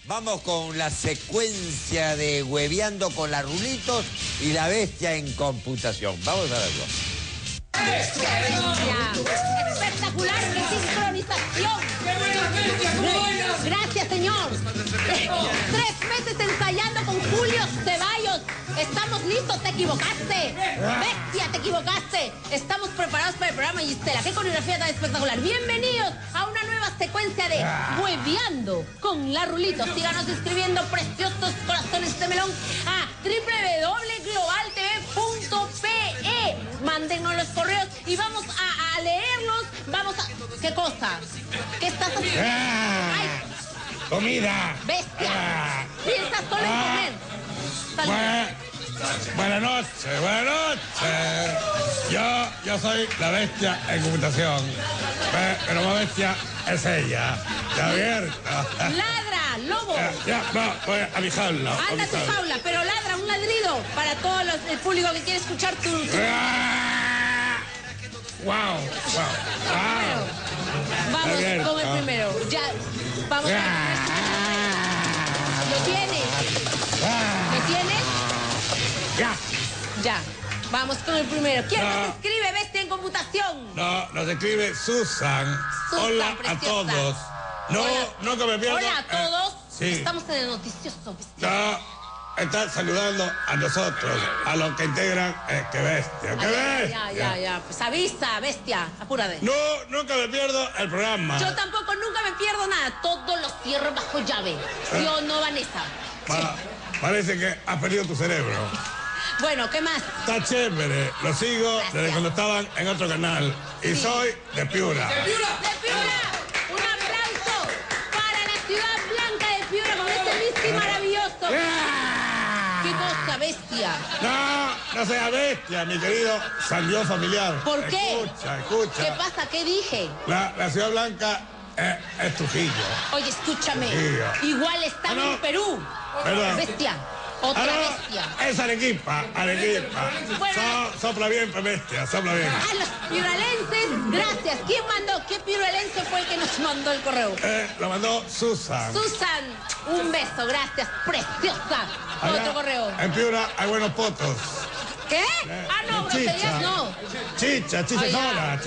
Vamos con la secuencia de Hueveando con la Rulitos y la Bestia en computación. Vamos a verlo. Espectacular, qué sincronización. Gracias, señor. 3 meses ensayando con Julio Ceballos. Estamos listos, te equivocaste. Bestia, te equivocaste. Estamos preparados para el programa, Gisela. Qué coreografía tan espectacular. Bienvenidos a una nueva secuencia de Hueveando con la Rulitos. Síganos escribiendo preciosos corazones de melón a www.globaltv.pe. Mándennos los correos y vamos a leerlos. Vamos a... ¿Qué cosa? ¿Qué estás haciendo? ¡Ay! ¡Comida! ¡Bestia! Piensas solo en comer. Buenas noches, buenas noches. Yo soy la bestia en computación. Pero más bestia es ella. ¿Está abierta? ¡Ladra, lobo! Ya, no, voy a mi jaula. Anda a tu jaula, pero ladra un ladrido para todo el público que quiere escuchar tu... ¡Wow! Vamos con el primero. Ya, vamos a... ¿Lo tienes? ¿Lo tienes? ¡Ya! Ya. Vamos con el primero. ¿Quién nos escribe, bestia en computación? No, nos escribe Susan. Hola preciosa. a todos. No, Hola. no que me pierdo. Hola a todos. Sí. Estamos en el noticioso, bestia. No, están saludando a nosotros, a los que integran ¡Qué bestia! ¡Qué bestia! Ya. Pues avisa, bestia. Apúrate. No, nunca me pierdo el programa. Yo tampoco nunca me pierdo nada. Todo lo cierro bajo llave. ¿Sí o no, Vanessa? Parece que has perdido tu cerebro. Bueno, ¿qué más? Está chévere. Lo sigo desde cuando estaban en otro canal. Y soy de Piura. ¡De Piura! Un aplauso para la ciudad blanca de Piura con este whisky maravilloso. ¡Qué cosa, bestia! No sea bestia, mi querido Sandió familiar. ¿Por qué? Escucha. ¿Qué pasa? ¿Qué dije? La ciudad blanca es Trujillo. Oye, escúchame. Trujillo. Igual están en Perú. Perdón. Bestia. Otra bestia. Es Arequipa. Bueno. Sopla bien, bestia, sopla bien. A los piuralenses, gracias. ¿Quién mandó? ¿Qué piuralense fue el que nos mandó el correo? Lo mandó Susan. Susan, un beso, gracias. Preciosa. Otro correo. En Piura hay buenos potos. ¿Qué? No, groserías no. Chicha sola.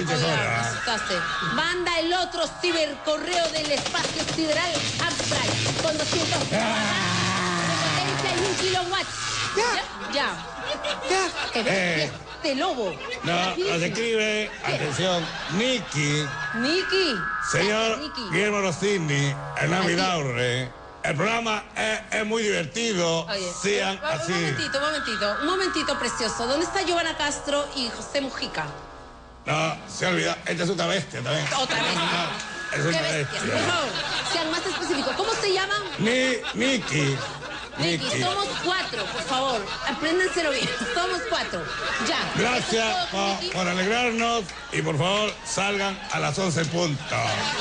Manda el otro cibercorreo del espacio sideral Amstrad con 200 potencia y 1 kilowatts. Ya. ¿Qué ves? Este lobo. No, nos escribe, atención, Nicky. Señor Nicky. Guillermo Rossini, Hernán Vidaurre. El programa es muy divertido. Oye, sean así. Un momentito precioso. ¿Dónde está Giovanna Castro y José Mujica? No, se olvida. Esta es otra bestia también. Otra vez. Es una ¿Qué bestia? Por favor, sean más específicos. ¿Cómo se llaman? Nicky. Somos 4, por favor. Apréndenselo bien. Somos 4. Ya. Gracias por alegrarnos y por favor salgan a las 11 puntos.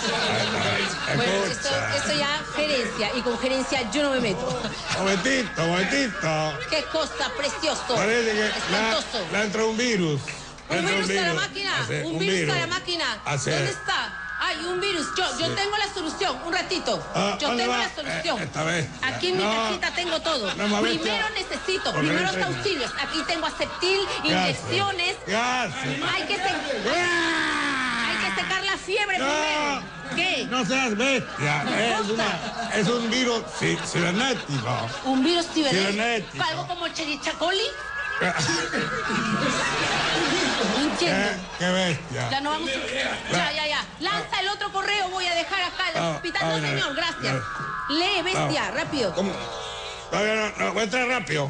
Bueno, esto ya gerencia y con gerencia yo no me meto. Momentito. Qué cosa, precioso. Parece que espantoso. le entró un virus. ¿Un virus a la máquina? ¿Un virus a la máquina? ¿Dónde está? Hay un virus. Yo tengo la solución. Un ratito. Yo tengo la solución. Esta vez. Aquí en mi cajita tengo todo. Primero necesito primeros auxilios. Aquí tengo aceptil, inyecciones. Hay que secar la fiebre primero. ¿Qué? No seas bestia. Es un virus cibernético. ¿Un virus cibernético? ¿Algo como Cherichacoli? Qué bestia. Ya no vamos a... Ya. Lanza el otro correo, voy a dejar acá el hospital. No, señor, gracias. Lee, bestia, rápido. ¿Cómo? Todavía no, voy a entrar rápido.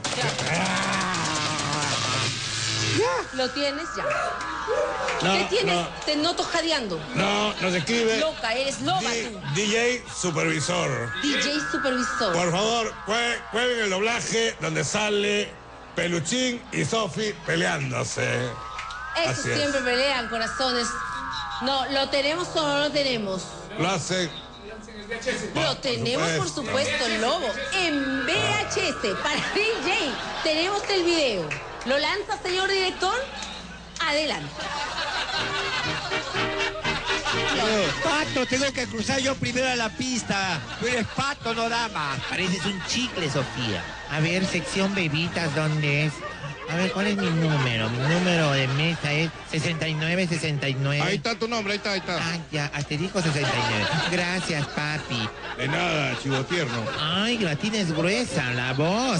¿Lo tienes? Ya. No, ¿Qué tienes? no. Te noto jadeando. No, nos escribe. Loca, eres loba tú. DJ Supervisor. DJ Supervisor. Por favor, jueguen el doblaje donde sale Peluchín y Sofi peleándose. Esos siempre pelean, corazones. No, ¿lo tenemos o no lo tenemos? Lo hacen. Lo tenemos, por supuesto, Lobo. En VHS, para DJ. Tenemos el video. ¿Lo lanza, señor director? Adelante. Pato, tengo que cruzar yo primero a la pista. Tú eres pato, no dama. Pareces un chicle, Sofía. A ver, sección bebitas, ¿dónde es? A ver, ¿cuál es mi número? Mi número de mesa es 6969. Ahí está tu nombre, ahí está. Ah, ya, asterisco 69. Gracias, papi. De nada, chivo tierno. Ay, que la tienes gruesa, la voz.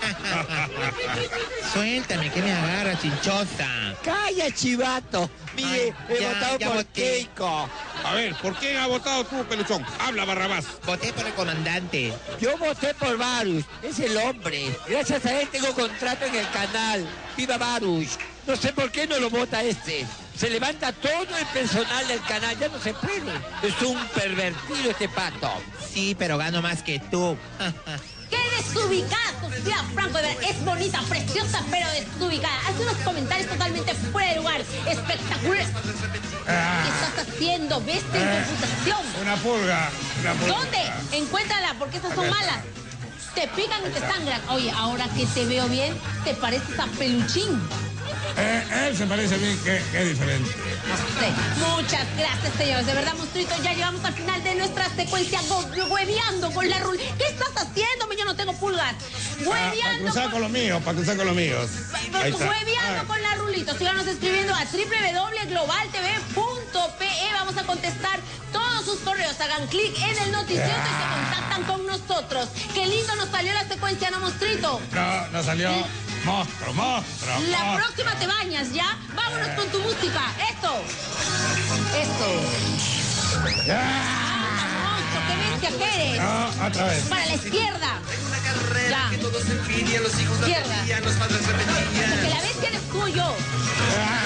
Suéltame, que me agarra, chinchosa. Calla, chivato. Mire, Ay, he ya, votado ya por voté. Keiko. A ver, ¿por quién ha votado tú, peluchón? Habla, Barrabás. Voté por el comandante. Yo voté por Varus. Es el hombre. Gracias a él tengo contrato en el canal. ¡Viva Varus! No sé por qué no lo vota este. Se levanta todo el personal del canal. Ya no se puede. Es un pervertido este pato. Sí, pero gano más que tú. ¡Qué desubicada, Sofía Franco! De verdad, es bonita, preciosa, pero desubicada. Hace unos comentarios totalmente fuera de lugar. Espectacular. ¿Qué estás haciendo? Bestia en computación. Una pulga. ¿Dónde? Encuéntrala, porque esas son malas. Te pican y te sangran. Oye, ahora que te veo bien, te pareces a Peluchín. Él se parece a mí, que es diferente. No sé. Muchas gracias, señores. De verdad, monstruito, ya llegamos al final de nuestra secuencia hueveando con la rul. ¿Qué estás haciendo? Yo no tengo pulgas. Para Hueveando cruzar con los míos, para cruzar con los míos. Ahí está. Hueveando Ah. con la rulito. Síganos escribiendo a www.globaltv.pe. Vamos a contestar todos sus correos. Hagan clic en el noticioso y se contactan con nosotros. Qué lindo nos salió la secuencia, ¿no, monstruito? No, nos salió monstruo. La próxima te bañas, ¿ya? Vámonos con tu música. Esto. Monstruo, qué bestia que eres. No, otra vez. Para la izquierda. Ya. Izquierda. Porque la bestia eres tú y yo.